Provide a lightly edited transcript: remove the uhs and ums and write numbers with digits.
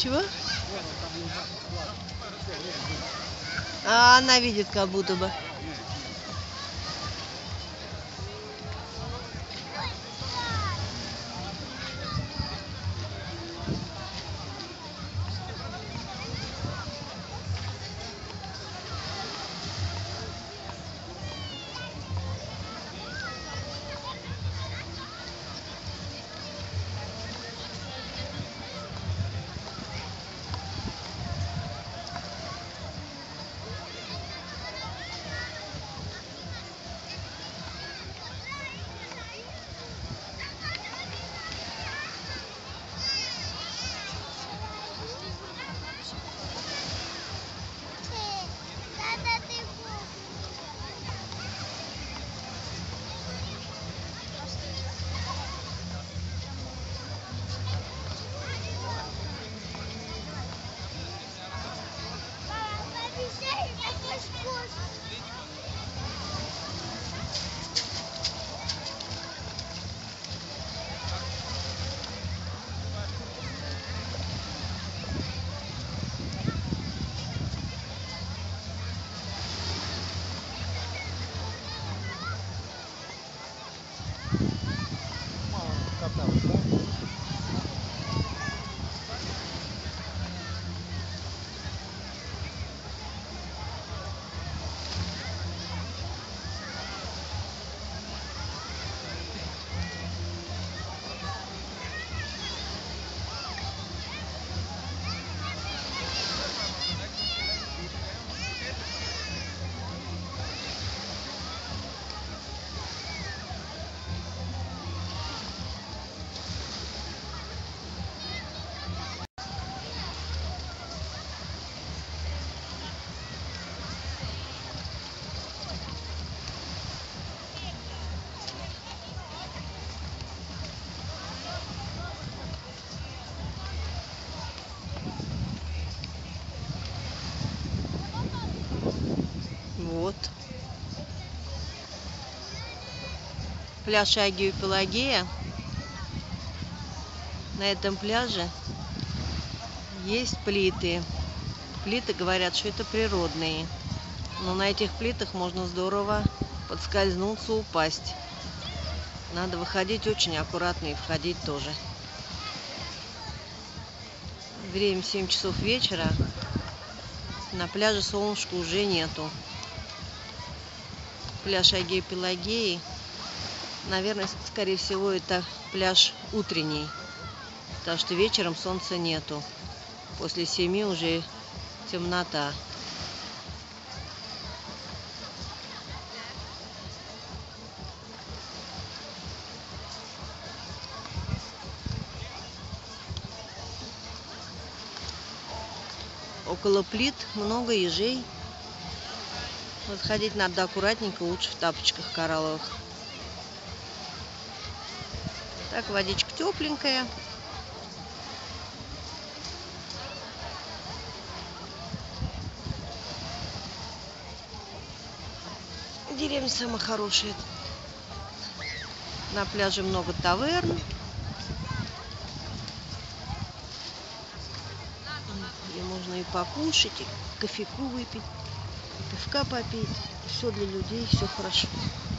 Чего? А она видит как будто бы. Вот. Пляж Агио Пелагея. На этом пляже есть плиты. Плиты говорят, что это природные. Но на этих плитах можно здорово подскользнуться, упасть. Надо выходить очень аккуратно и входить тоже. Время 7 часов вечера. На пляже солнышка уже нету. Пляж Агио Пелагеи. Наверное, скорее всего, это пляж утренний. Потому что вечером солнца нету. После 7 уже темнота. Около плит много ежей. Вот ходить надо аккуратненько, лучше в тапочках коралловых. Так, водичка тепленькая. Деревня самая хорошая. На пляже много таверн. Где можно и покушать, и кофейку выпить, и пивка попить. Все для людей, все хорошо.